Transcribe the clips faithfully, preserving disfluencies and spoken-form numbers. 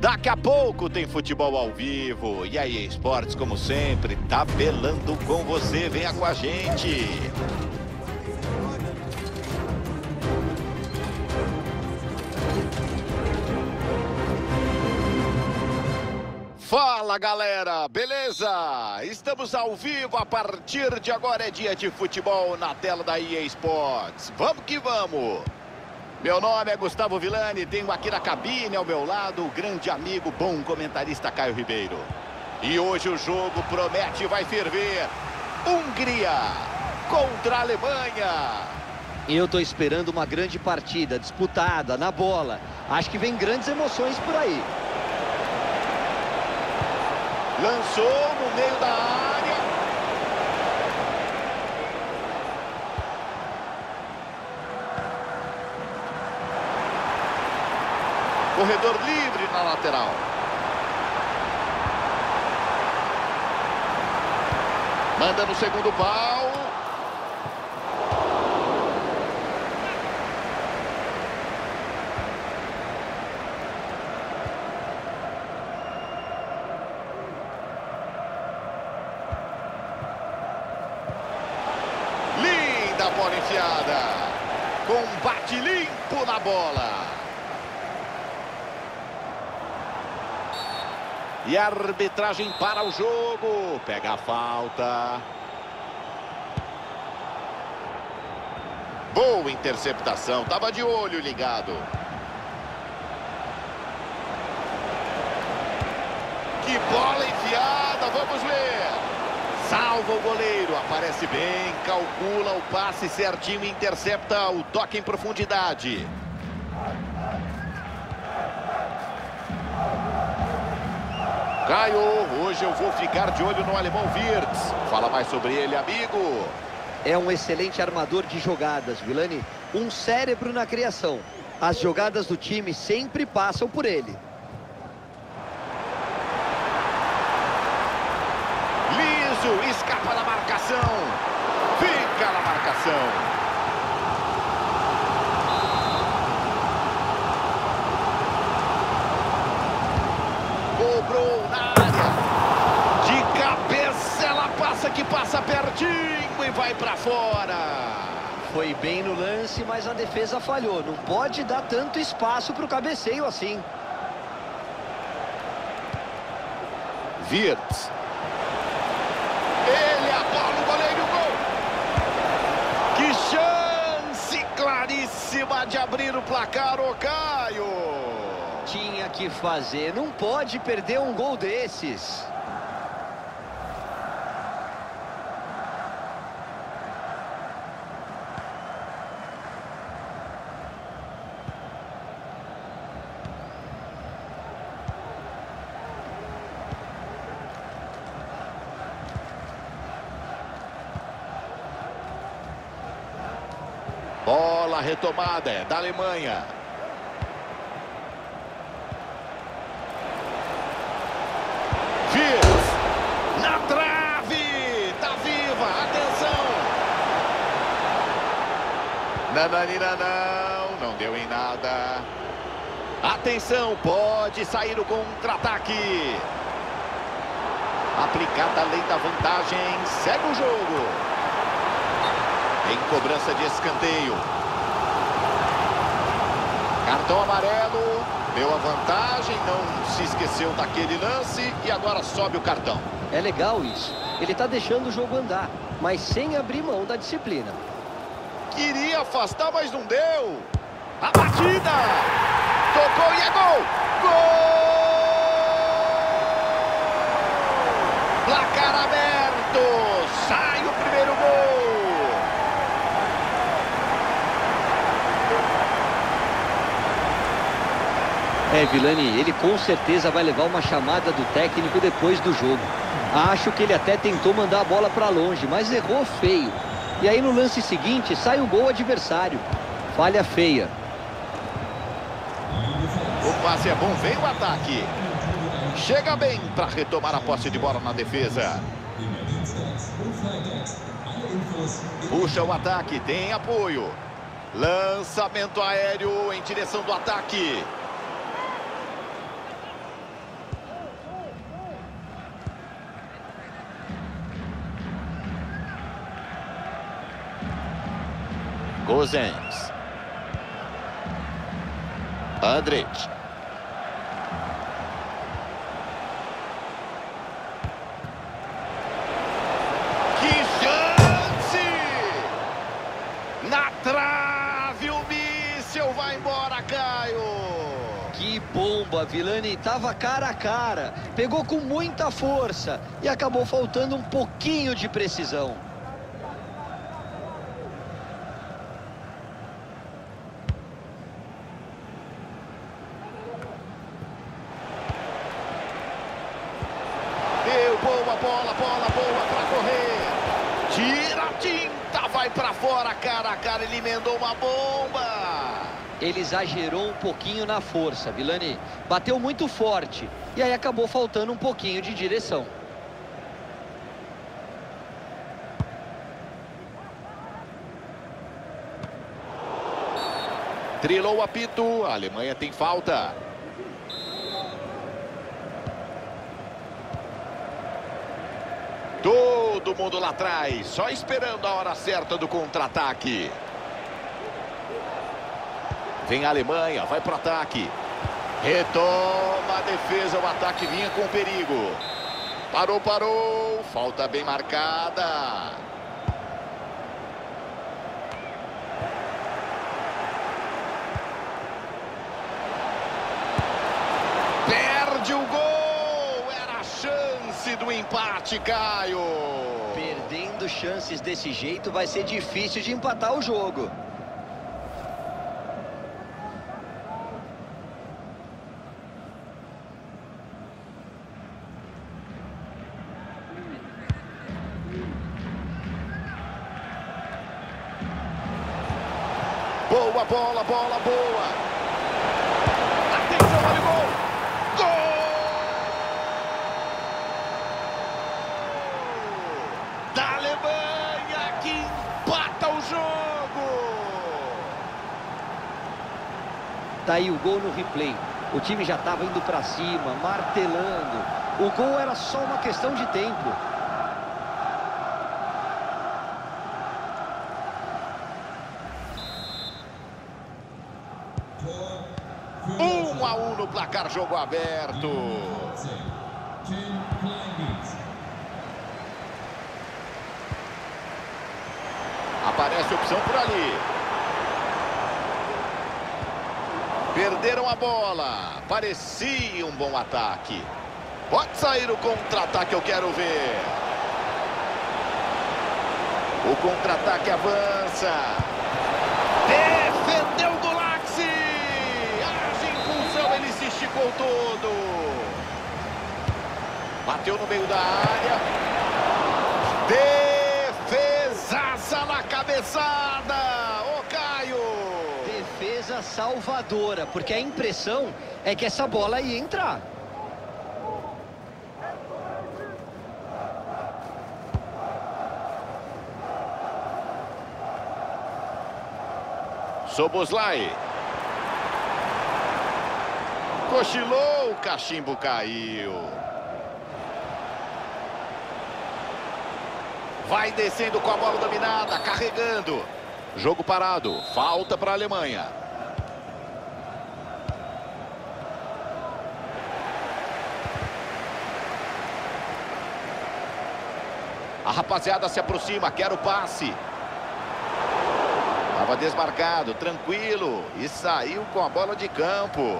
Daqui a pouco tem futebol ao vivo. E aí, Esportes, como sempre, tabelando com você. Venha com a gente. Fala, galera, beleza? Estamos ao vivo, a partir de agora é dia de futebol na tela da E A Sports. Vamos que vamos! Meu nome é Gustavo Villani, tenho aqui na cabine ao meu lado o grande amigo, bom comentarista Caio Ribeiro. E hoje o jogo promete e vai ferver. Hungria contra a Alemanha. Eu tô esperando uma grande partida, disputada, na bola. Acho que vem grandes emoções por aí. Lançou no meio da área. Corredor livre na lateral. Manda no segundo pau. Linda bola enfiada. Combate limpo na bola. E a arbitragem para o jogo. Pega a falta. Boa interceptação. Tava de olho ligado. Que bola enfiada. Vamos ver. Salva o goleiro. Aparece bem. Calcula o passe certinho e intercepta o toque em profundidade. Caio, hoje eu vou ficar de olho no alemão Wirtz. Fala mais sobre ele, amigo. É um excelente armador de jogadas, Villani. Um cérebro na criação. As jogadas do time sempre passam por ele. Liso, escapa da marcação. Fica na marcação. Cobrou na área. De cabeça ela passa que passa pertinho e vai pra fora. Foi bem no lance, mas a defesa falhou. Não pode dar tanto espaço pro cabeceio assim. Wirtz. Ele abola o goleiro, gol. Que chance claríssima de abrir o placar, ô Caio. Tinha que fazer, não pode perder um gol desses. Bola retomada, é da Alemanha. Wirtz, na trave, tá viva, atenção. Nananina não, não deu em nada. Atenção, pode sair o contra-ataque. Aplicada a lei da vantagem, segue o jogo. Em cobrança de escanteio. Cartão amarelo. Deu a vantagem, não se esqueceu daquele lance e agora sobe o cartão. É legal isso. Ele tá deixando o jogo andar, mas sem abrir mão da disciplina. Queria afastar, mas não deu. A batida. Tocou e é gol. Gol! Placar aberto. Sai o primeiro gol. É, Villani, ele com certeza vai levar uma chamada do técnico depois do jogo. Acho que ele até tentou mandar a bola para longe, mas errou feio. E aí no lance seguinte sai um gol adversário. Falha feia. O passe é bom, vem o ataque. Chega bem para retomar a posse de bola na defesa. Puxa o ataque, tem apoio. Lançamento aéreo em direção do ataque. Gosens. Andrich. Que chance! Na trave, o míssil vai embora, Caio. Que bomba, Vilani, tava cara a cara, pegou com muita força e acabou faltando um pouquinho de precisão. Deu boa bola, bola boa pra correr. Tira a tinta, vai pra fora, cara a cara, ele emendou uma bomba. Ele exagerou um pouquinho na força, Vilani. Bateu muito forte e aí acabou faltando um pouquinho de direção. Trilou o apito, a Alemanha tem falta. Todo mundo lá atrás, só esperando a hora certa do contra-ataque. Vem a Alemanha, vai pro ataque. Retoma a defesa, o ataque vinha com perigo. Parou, parou, falta bem marcada. Perde o gol, era a chance do empate, Caio. Perdendo chances desse jeito vai ser difícil de empatar o jogo. Boa bola, bola boa. Atenção, olha o gol. Gol! Da Alemanha que empata o jogo. Tá aí o gol no replay. O time já estava indo para cima, martelando. O gol era só uma questão de tempo. Um a um no placar, jogo aberto. Aparece opção por ali. Perderam a bola. Parecia um bom ataque. Pode sair o contra-ataque, eu quero ver. O contra-ataque avança. Defendeu o Gulaxi. Haja impulsão, ele se esticou todo. Bateu no meio da área. Defesaça na cabeçada. Ô, Caio. Defesa salvadora, porque a impressão é que essa bola ia entrar. Szoboszlai. Cochilou, o cachimbo caiu. Vai descendo com a bola dominada, carregando. Jogo parado, falta para a Alemanha. A rapaziada se aproxima, quer o passe. Estava desmarcado, tranquilo, e saiu com a bola de campo.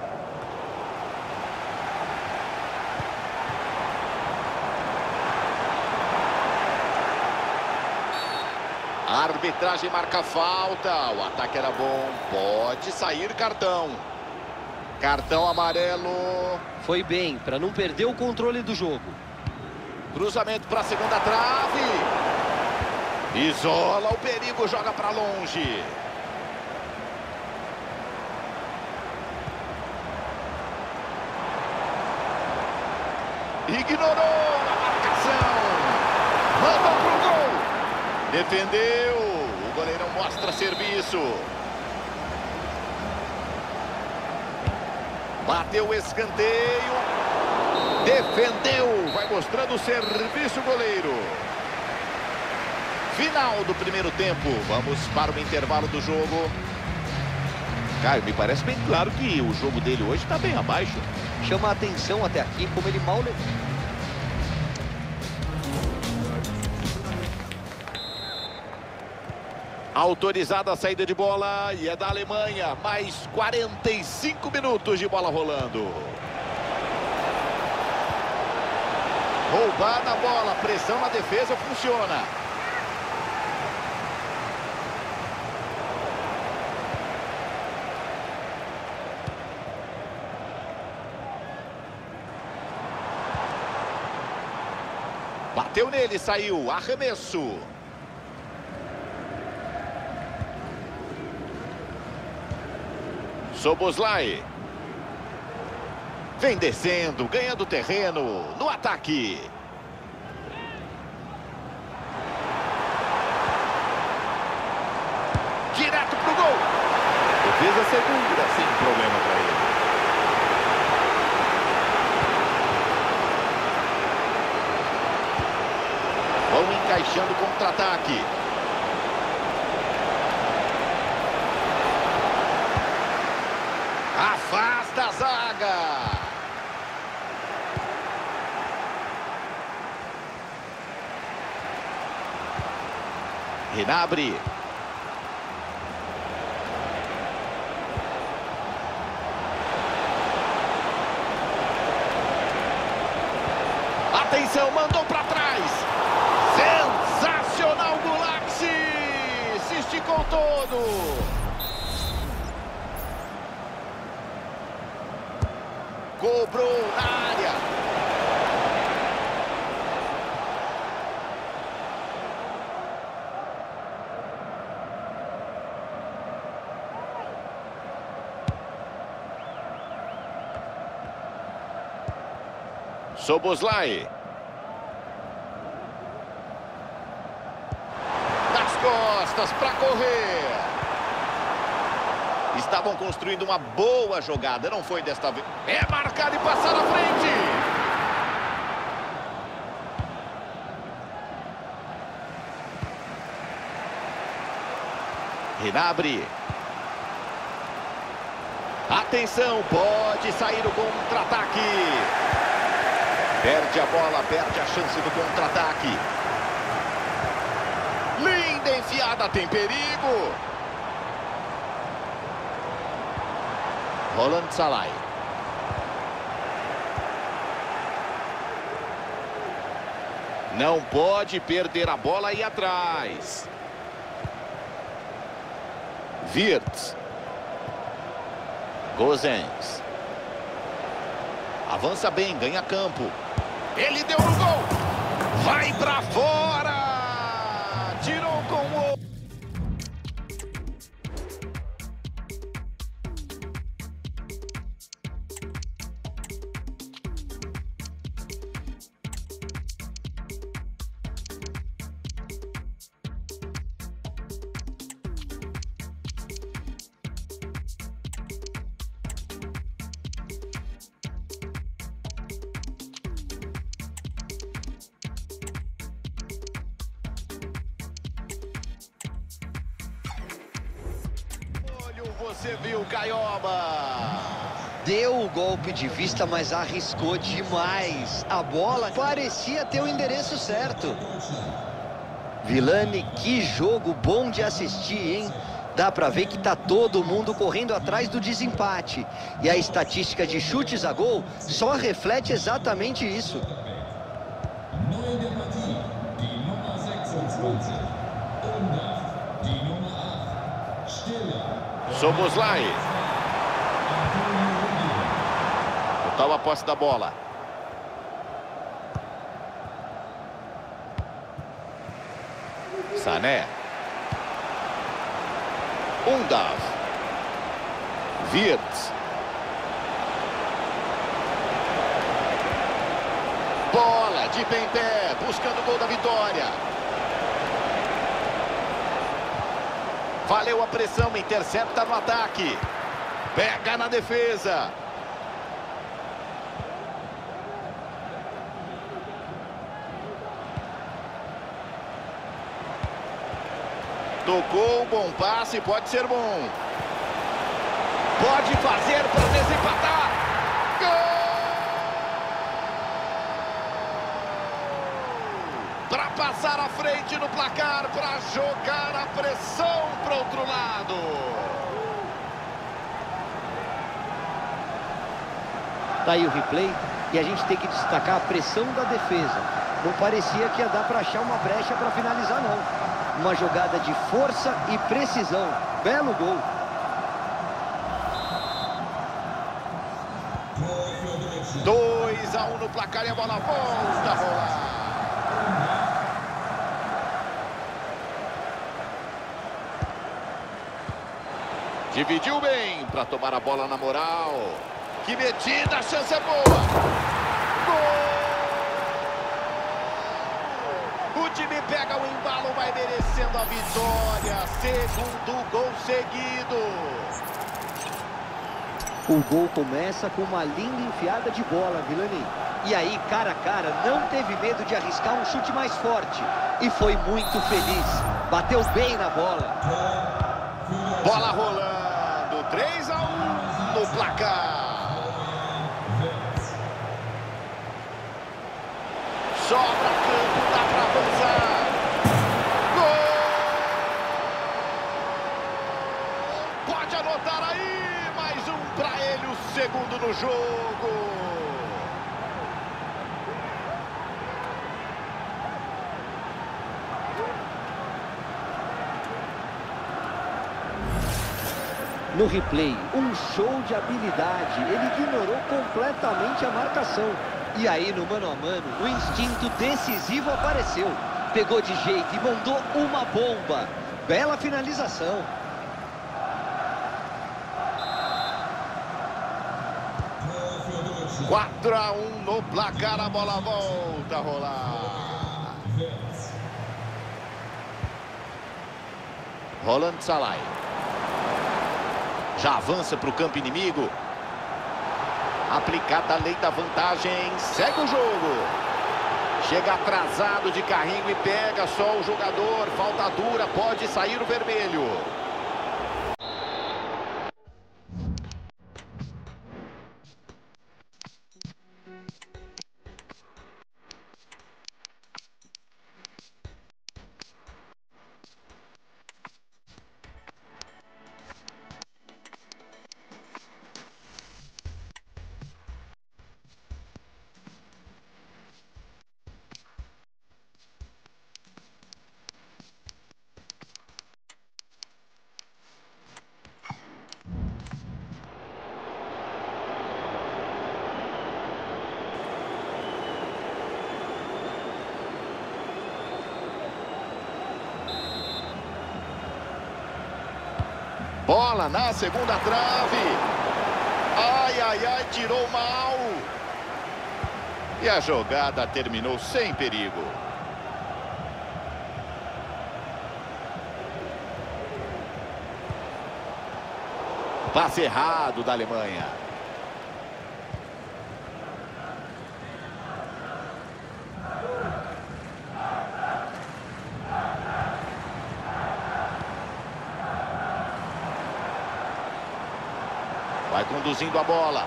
A arbitragem marca falta, o ataque era bom, pode sair cartão. Cartão amarelo. Foi bem, para não perder o controle do jogo. Cruzamento para a segunda trave. Isola o perigo, joga para longe. Ignorou a marcação. Mandou pro gol. Defendeu. O goleirão mostra serviço. Bateu o escanteio. Defendeu. Vai mostrando o serviço, goleiro. Final do primeiro tempo. Vamos para o intervalo do jogo. Caio, me parece bem claro que o jogo dele hoje está bem abaixo. Chama a atenção até aqui como ele mal levou. Autorizada a saída de bola e é da Alemanha. Mais quarenta e cinco minutos de bola rolando. Roubar na bola, pressão na defesa funciona. Bateu nele, saiu, arremesso. Szoboszlai. Vem descendo, ganhando terreno no ataque. Direto pro gol. Defesa segura, sem problema para ele. Vão encaixando contra-ataque. Afasta a zaga. Gnabry. Atenção, mandou para trás. Sensacional, Gulaxi. Se esticou todo. Cobrou na área. Szoboszlai. Nas costas para correr. Estavam construindo uma boa jogada, não foi desta vez. É marcado e passar na frente. Gnabry. Atenção, pode sair o contra-ataque. Perde a bola, perde a chance do contra-ataque. Linda enfiada, tem perigo. Roland Salai. Não pode perder a bola aí atrás. Wirtz. Gosens. Avança bem, ganha campo. Ele deu no gol. Vai pra fora. Tirou com o... Você viu, Caioba? Deu o golpe de vista, mas arriscou demais. A bola parecia ter o endereço certo. Vilani, que jogo bom de assistir, hein? Dá pra ver que tá todo mundo correndo atrás do desempate. E a estatística de chutes a gol só reflete exatamente isso. Szoboszlai. Total a posse da bola. Sané. Undav. Wirtz. Bola de pé em pé, buscando o gol da vitória. Valeu a pressão, intercepta no ataque. Pega na defesa. Tocou, bom passe, pode ser bom. Pode fazer para desempatar. Gol! Para passar à frente no placar, para jogar a pressão para o outro lado. Tá aí o replay e a gente tem que destacar a pressão da defesa. Não parecia que ia dar para achar uma brecha para finalizar, não. Uma jogada de força e precisão. Belo gol. dois a um no placar e a bola volta a rolar. Dividiu bem para tomar a bola na moral. Que metida, a chance é boa. Gol! O time pega o embalo, vai merecendo a vitória. Segundo gol seguido. O gol começa com uma linda enfiada de bola, Vilani. E aí, cara a cara, não teve medo de arriscar um chute mais forte. E foi muito feliz. Bateu bem na bola. Bola rolando. três a um no placar. Sobra campo, dá para avançar. Gol! Pode anotar aí. Mais um para ele, o segundo no jogo. No replay, um show de habilidade. Ele ignorou completamente a marcação. E aí, no mano a mano, o instinto decisivo apareceu. Pegou de jeito e mandou uma bomba. Bela finalização. quatro a um no placar, a bola volta a rolar. Roland Salai. Já avança para o campo inimigo. Aplicada a lei da vantagem, segue o jogo. Chega atrasado de carrinho e pega só o jogador. Falta dura, pode sair o vermelho. Bola na segunda trave. Ai, ai, ai, tirou mal. E a jogada terminou sem perigo. Passe errado da Alemanha. Vai conduzindo a bola.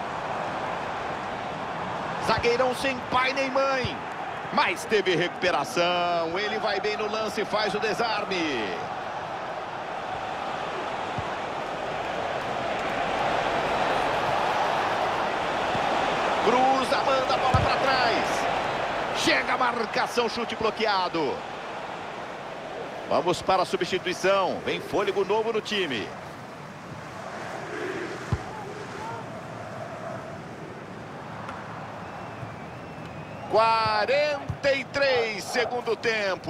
Zagueirão sem pai nem mãe. Mas teve recuperação. Ele vai bem no lance e faz o desarme. Cruza, manda a bola para trás. Chega a marcação, chute bloqueado. Vamos para a substituição. Vem fôlego novo no time. quarenta e três, segundo tempo.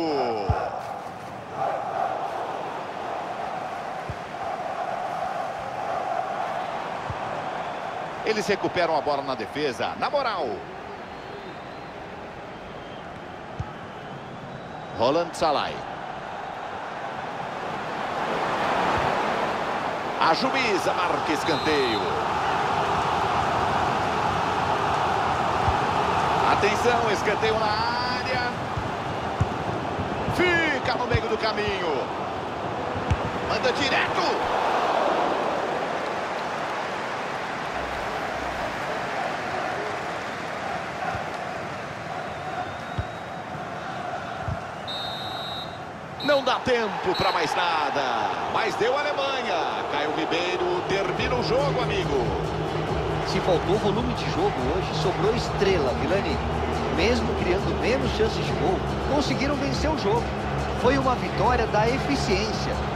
Eles recuperam a bola na defesa, na moral. Roland Salai. A juíza marca escanteio. Atenção, escanteio na área. Fica no meio do caminho. Manda direto. Não dá tempo para mais nada. Mas deu a Alemanha. Caio Ribeiro termina o jogo, amigo. Se faltou volume de jogo hoje, sobrou estrela, Vilani. Mesmo criando menos chances de gol, conseguiram vencer o jogo. Foi uma vitória da eficiência.